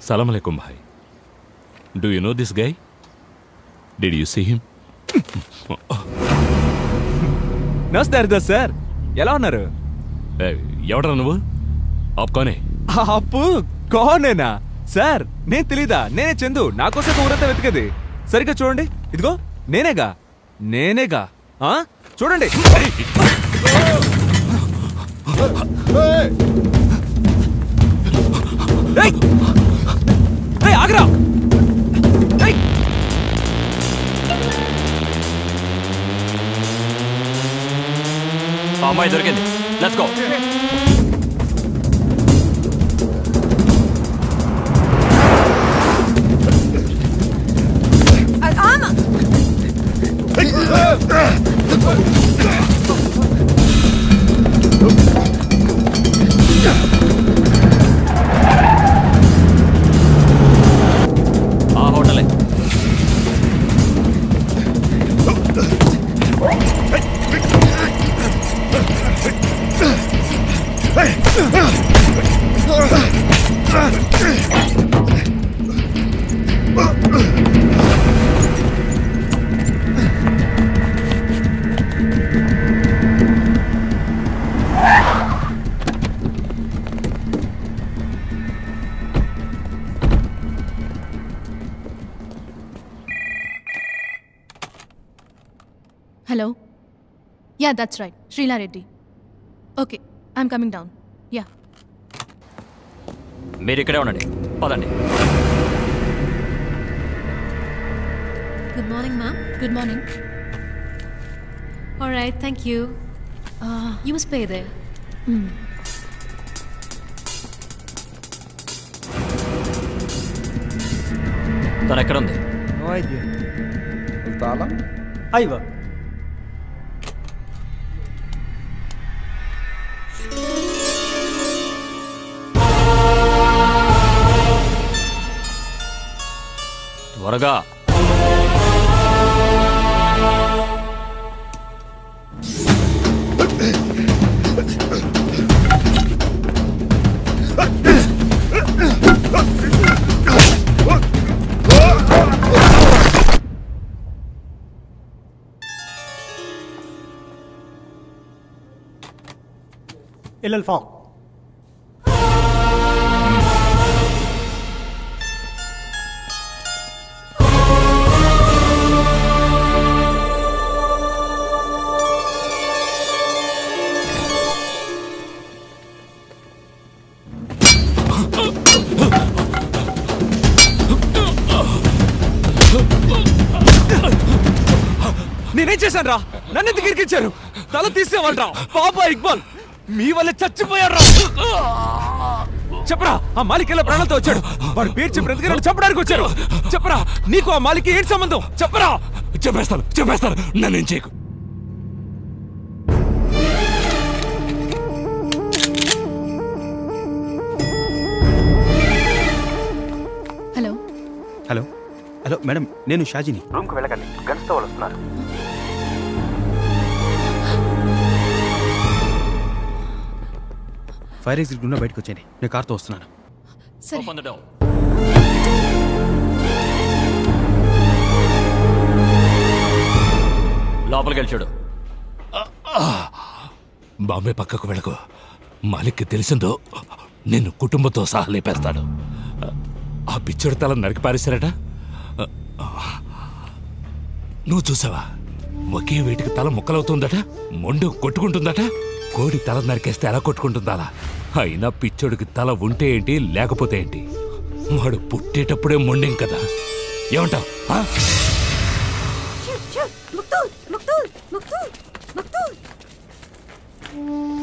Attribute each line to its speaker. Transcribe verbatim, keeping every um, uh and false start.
Speaker 1: Salam alaikum, bhai. Do you know this guy? Did you see him?
Speaker 2: నమస్తే Haridas sir, ఎలా ఉన్నారు?
Speaker 1: ఎవడరా నువ్వు? ఆప్ కోనే?
Speaker 2: అప్పు కోనేనా సార్? నేను తెలీదా? నేనే చందు. నాకోసం ఊరంతా వెతికేది. సరిగ్గా చూడండి, ఇదిగో నేనేగా నేనేగా ఆ చూడండి. ఆగ్రా
Speaker 1: అమ్మాయి దొరికింది. Let's go. ఆ హోటలే.
Speaker 3: Hello? Yeah, that's right. Srila Reddy. Okay, I'm coming down. Yeah.
Speaker 1: మీరు ఇక్కడే ఉండండి, పదండి.
Speaker 4: Good morning, ma'am.
Speaker 3: Good morning.
Speaker 4: All right, thank you.
Speaker 3: Uh,
Speaker 4: You must pay there.
Speaker 3: mm.
Speaker 1: తను ఎక్కడ ఉంది?
Speaker 5: No idea. తాళం? అయ్యో.
Speaker 1: త్వరగా.
Speaker 5: إلى الفوق.
Speaker 2: నేనేం చేశాను రా? నన్ను ఎందుకు ఇరికించారు? తల తీసేవాళ్ళరా బాబా ఇక్బాల్, మీ వల్ల చచ్చిపోయారా? చెప్పరా, ఆ మాలిక్ ఎలా ప్రాణాలతో వచ్చాడు? వాడు పేరు చెప్పి బ్రతికి చెప్పడానికి వచ్చారు. చెప్పరా, నీకు ఆ మాలిక్ ఏంటి సంబంధం? చెప్పరా.
Speaker 1: చెప్పేస్తాను చెప్పేస్తాను నన్నేం చేయకు.
Speaker 3: హలో
Speaker 5: హలో హలో మేడం, నేను షాజీని. రూమ్కి వెళ్ళకండి, గన్స్తో వాళ్ళు వస్తున్నారు. ఫైర్ ఎగ్జిట్ గుండా బయటకు వచ్చేయండి, నేను కార్తో వస్తున్నాను.
Speaker 3: సరే.
Speaker 1: Open the door. లోపలికి వెళ్ళి చూడు. బాంబే పక్కకు వెళ్ళకు. మాలిక్కి తెలిసిందో నిన్ను కుటుంబంతో సహా లేపేస్తాడు. ఆ పిచ్చడి తల నరికి పారేశారట. నువ్వు చూసావా? ఒకే వేటికి తల ముక్కలవుతుందట, మొండు కొట్టుకుంటుందట. కోడి తల నరికేస్తే ఎలా కొట్టుకుంటుందా? అయినా పిచ్చోడికి తల ఉంటే ఏంటి, లేకపోతే ఏంటి? వాడు పుట్టేటప్పుడే మొండేం కదా. ఏమంటావు?
Speaker 4: Shoot, shoot! Muqtul! Muqtul! Muqtul! Muqtul!